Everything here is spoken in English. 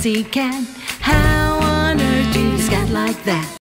pussycat. How on earth do you scat like that?